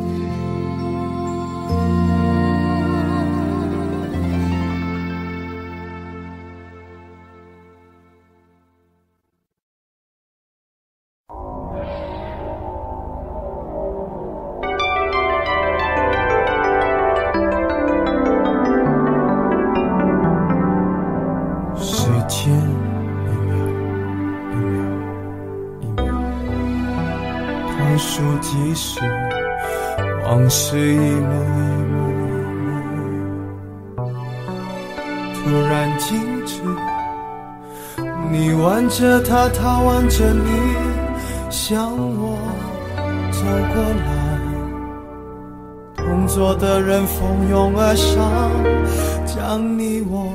时间一秒一秒一秒，倒数计时，往事一幕一幕一幕，突然静止。你挽着他，他挽着你，向我走过来，同桌的人蜂拥而上，将你我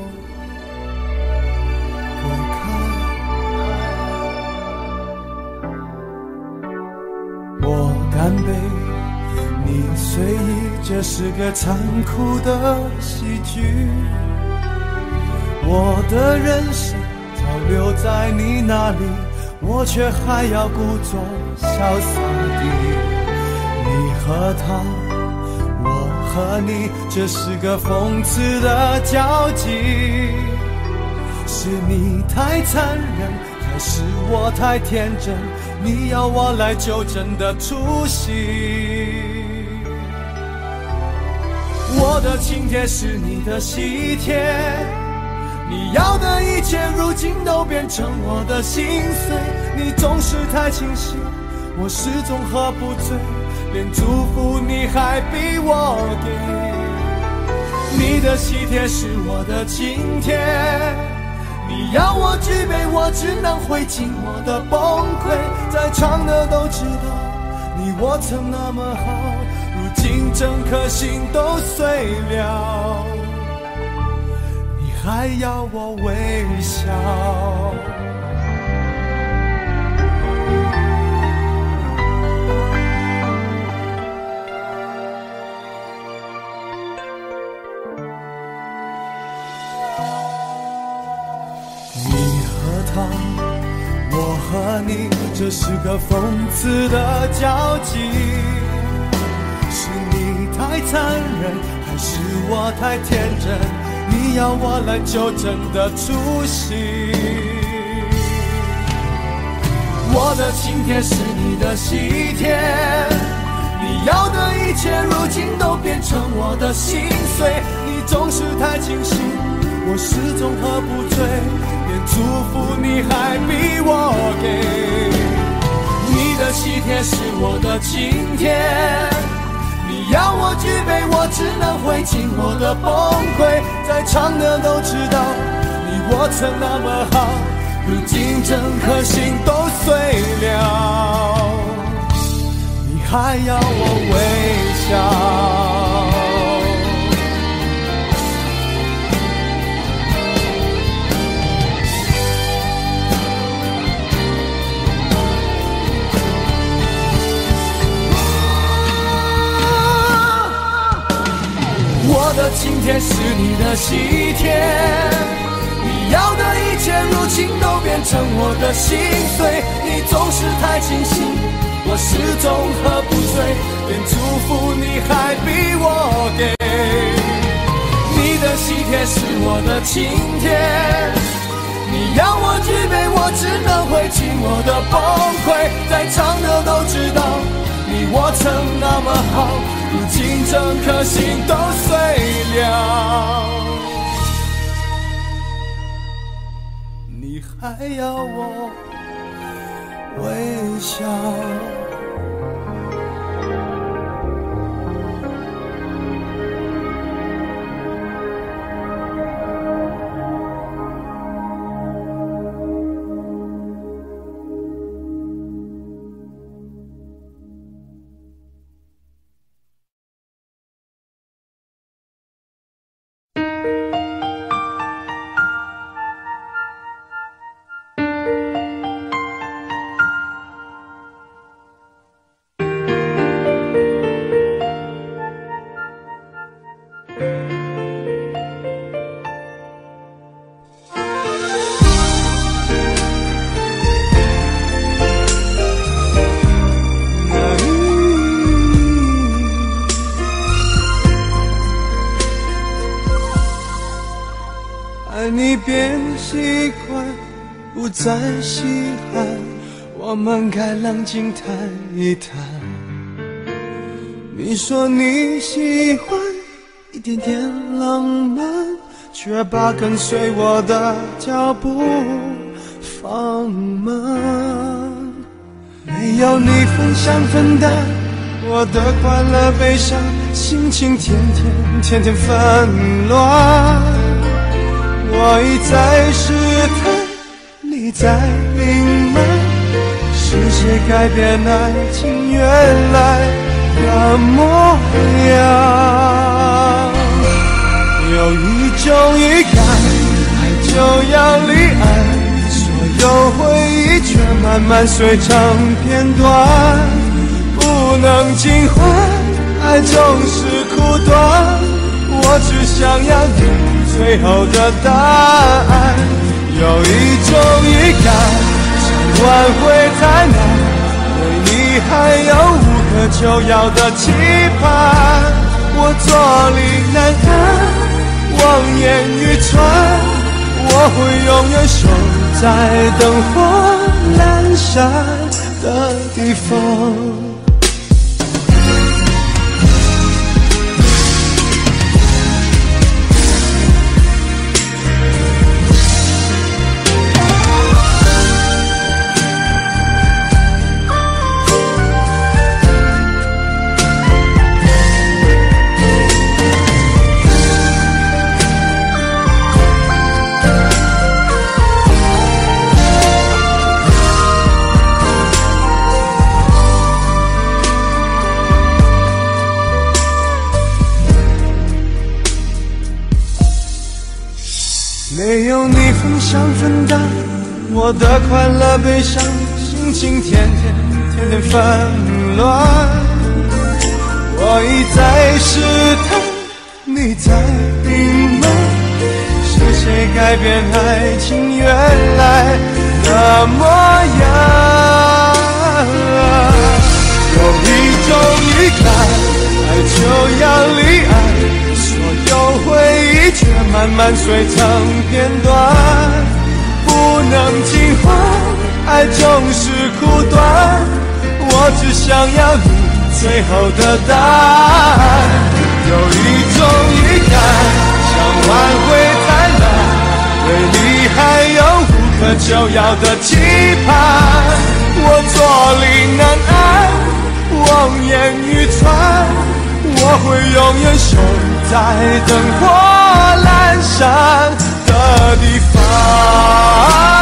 我干杯，你随意，这是个残酷的喜剧。我的人生早留在你那里，我却还要故作潇洒地。你和他，我和你这是个讽刺的交集，是你太残忍，还是我太天真？你要我来纠正的出息。我的请帖是你的喜帖，你要的一切如今都变成我的心碎。你总是太清醒，我始终喝不醉，连祝福你还逼我给。你的喜帖是我的请帖，你要我举杯，我只能会尽我的崩溃。在场的都知道，你我曾那么好，如今整颗心都碎了，你还要我微笑。我和你这是个讽刺的交集，是你太残忍，还是我太天真？你要我来纠正的出息。我的请帖是你的喜帖，你要的一切如今都变成我的心碎。你总是太清醒，我始终喝不醉，连祝福你还逼我给。你的喜帖是我的请帖，你要我举杯，我只能会尽我的崩溃。在场的都知道，你我曾那么好，如今整颗心都碎了，你还要我微笑。我的请帖是你的喜帖，你要的一切如今都变成我的心碎。你总是太清醒，我始终喝不醉，连祝福你还逼我给。你的喜帖是我的请帖，你要我举杯，我只能会尽我的崩溃。在场的都知道，你我曾那么好，如今整颗心都碎了，你还要我微笑。你变习惯，不再稀罕，我们该冷静谈一谈。你说你喜欢一点点浪漫，却把跟随我的脚步放慢。没有你分享分担我的快乐悲伤，心情天天天天纷乱。我一再试探，你在隐瞒，是谁改变爱情原来的模样？有一种预感，爱就要离岸，所有回忆却慢慢碎成片段，不能尽欢，爱总是苦短，我只想要你最后的答案。有一种预感，想挽回太难，对你还有无可救药的期盼， 我坐立难安，望眼欲穿，我会永远守在灯火阑珊的地方。没有你分享分担我的快乐悲伤，心情天天天天纷乱。我一再试探，你在隐瞒，是谁改变爱情原来的模样？有一种预感，爱就要离岸，所有回忆却慢慢碎成片段，不能尽欢，爱总是苦短，我只想要你最后的答案。有一种预感，想挽回太难，对你还有无可救药的期盼。我坐立难安，望眼欲穿，我会永远守在灯火阑珊的地方。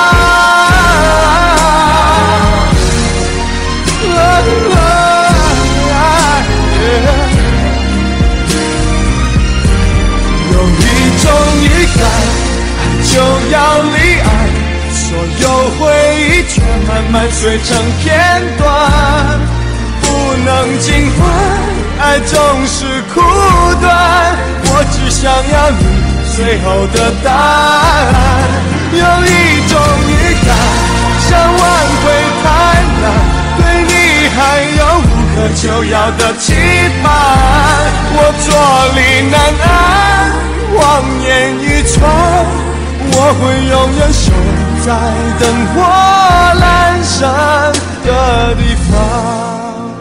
有一种预感，爱就要离岸，所有回忆却慢慢碎成片段，不能尽欢，爱总是苦短，我只想要你最后的答案。有一种预感，想挽回太难，对你还有无可救药的期盼。我坐立难安，望眼欲穿，我会永远守在灯火阑珊的地方。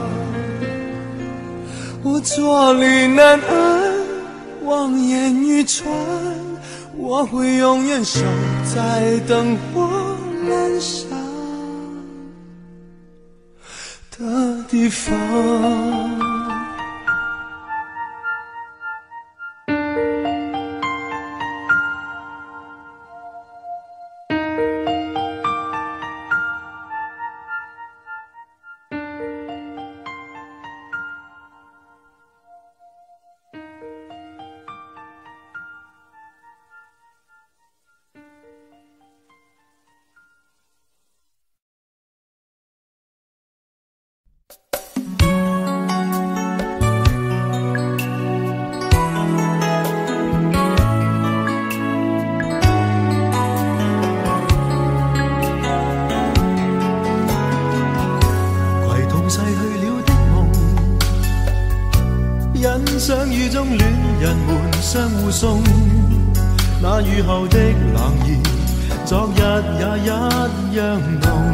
我坐立难安，望眼欲穿，我会永远守在灯火阑珊的地方。相遇中戀人們相互送，那雨後的冷意，昨日也一樣濃。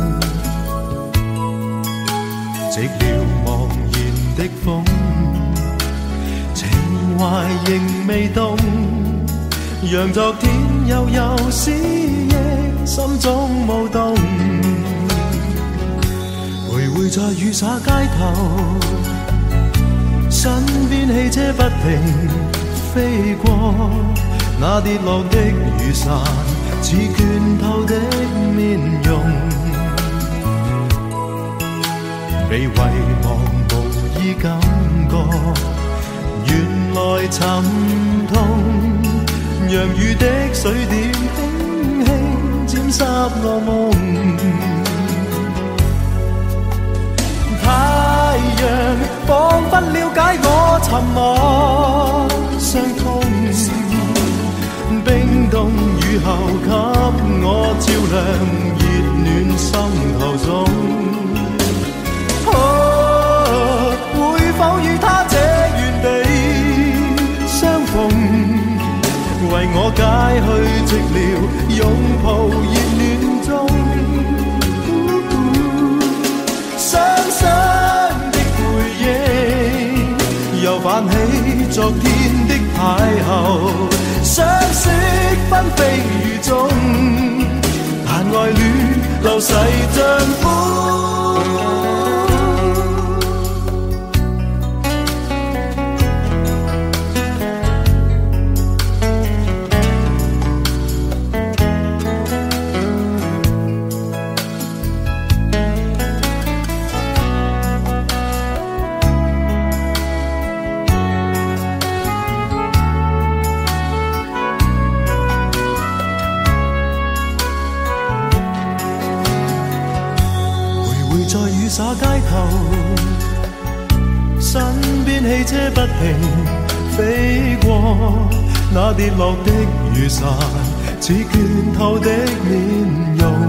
寂寥茫然的風，情懷仍未動，讓昨天悠悠思憶心中舞動。徘徊在雨灑街頭，身邊汽車不停飛過，那跌落的雨傘似倦透的面容，被遺忘無意感覺，原來沉痛，讓雨的水點輕輕沾濕我夢。太陽彷彿了解我沉默傷痛，冰凍雨後給我照亮熱暖心頭中。哦，會否與他這原地為我解去寂寥，擁抱熱戀中。傷心的回憶，又泛起昨天的邂逅，相識紛飛雨中，但愛戀流逝像風。灑街頭，身邊汽車不停飛過，那跌落的雨傘似倦透的面容，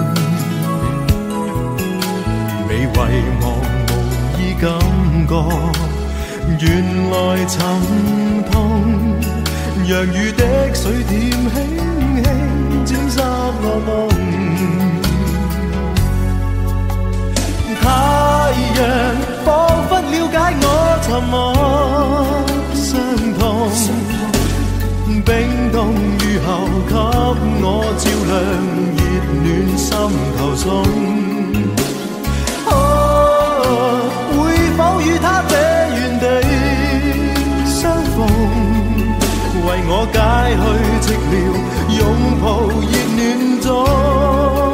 未遺忘無意感覺，原來沉痛，洋溢的水點輕輕沾濕我夢。太陽彷彿了解我沉默傷痛，冰凍雨後給我照亮熱暖心頭送。哦，會否與他這原地相逢，為我解去寂寥，擁抱熱暖中。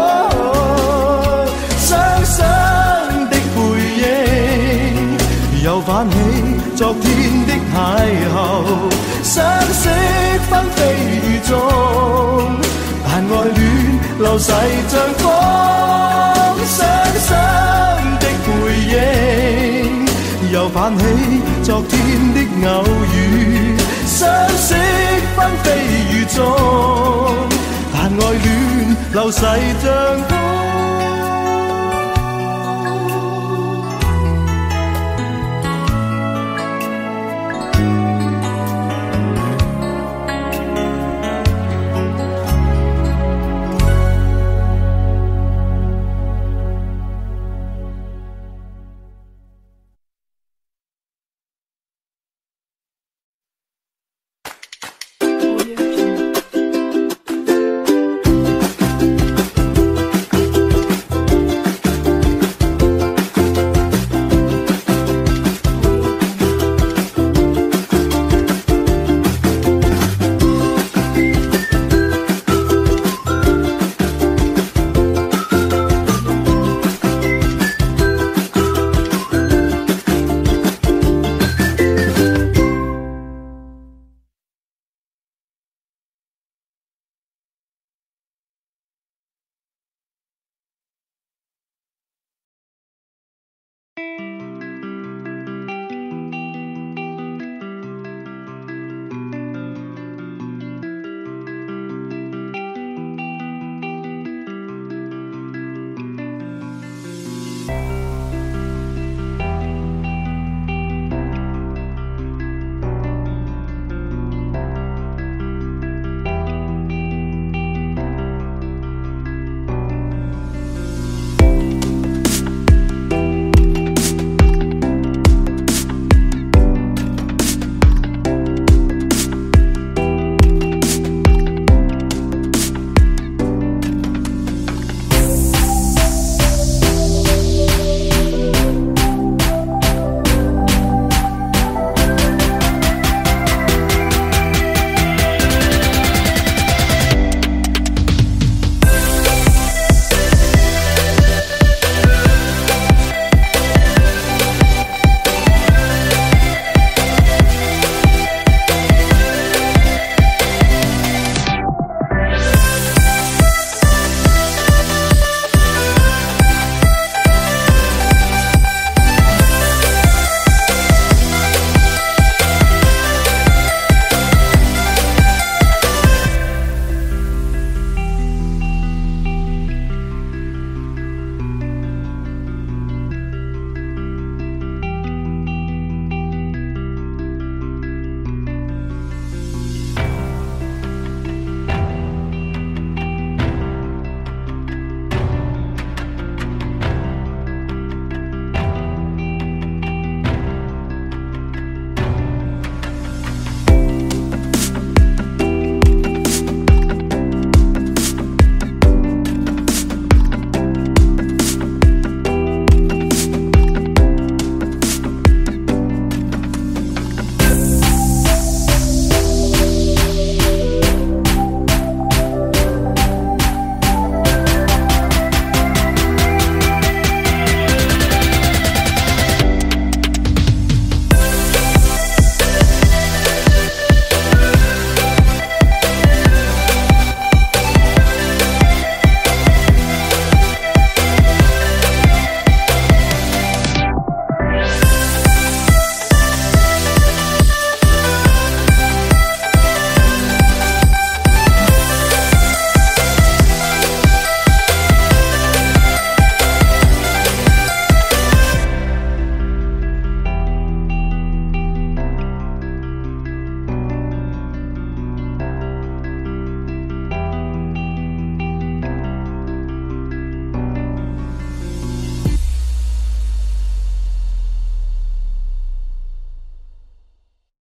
又泛起昨天的邂逅，相識紛飛雨中，但愛戀流逝像風。傷心的回憶，又泛起昨天的偶遇，相識紛飛雨中，但愛戀流逝像風。